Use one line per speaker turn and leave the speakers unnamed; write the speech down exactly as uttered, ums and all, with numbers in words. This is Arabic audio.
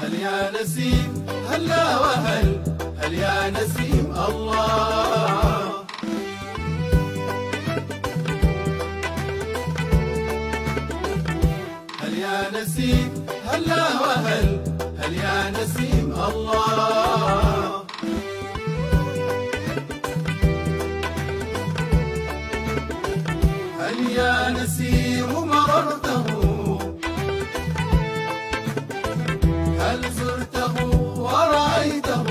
هل يا نسيم هلا وهل، هل يا نسيم الله. هل يا نسيم هلا وهل، هل يا نسيم الله. هل يا نسيم مررته، هل زرته ورأيته،